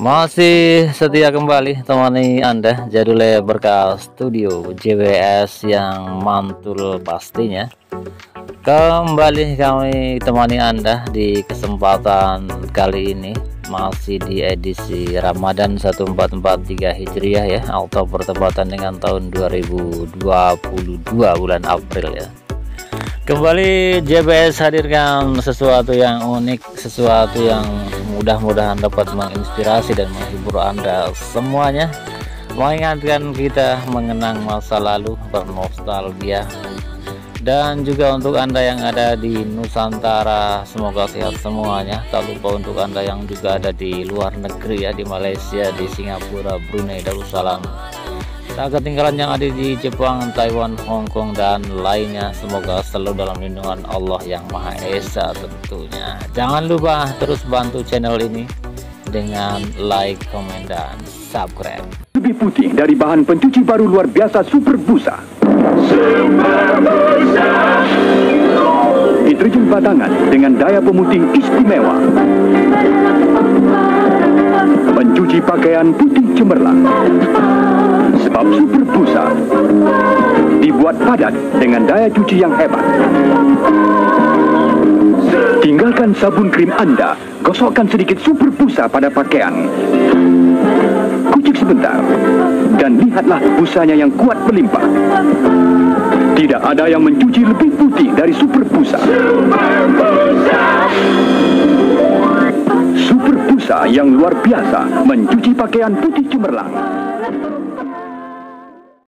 Masih setia kembali temani Anda Jadule Berkah Studio JWS yang mantul pastinya. Kembali kami temani Anda di kesempatan kali ini, masih di edisi Ramadan 1443 Hijriah ya, atau bertepatan dengan tahun 2022 bulan April ya. Kembali JBS hadirkan sesuatu yang unik, sesuatu yang mudah-mudahan dapat menginspirasi dan menghibur Anda semuanya, mengingatkan kita mengenang masa lalu, bernostalgia. Dan juga untuk Anda yang ada di Nusantara, semoga sehat semuanya. Tak lupa untuk Anda yang juga ada di luar negeri ya, di Malaysia, di Singapura, Brunei Darussalam, tak ketinggalan yang ada di Jepang, Taiwan, Hong Kong, dan lainnya. Semoga selalu dalam lindungan Allah yang Maha Esa tentunya. Jangan lupa terus bantu channel ini dengan like, komen, dan subscribe. Lebih putih dari bahan pencuci baru luar biasa Super Busa. Super Busa. Deterjen batangan dengan daya pemutih istimewa. Mencuci pakaian putih cemerlang. Sebab Super Busa dibuat padat dengan daya cuci yang hebat. Tinggalkan sabun krim Anda, gosokkan sedikit Super Busa pada pakaian. Kucek sebentar, dan lihatlah busanya yang kuat berlimpah. Tidak ada yang mencuci lebih putih dari Super Busa. Super Busa yang luar biasa mencuci pakaian putih cemerlang.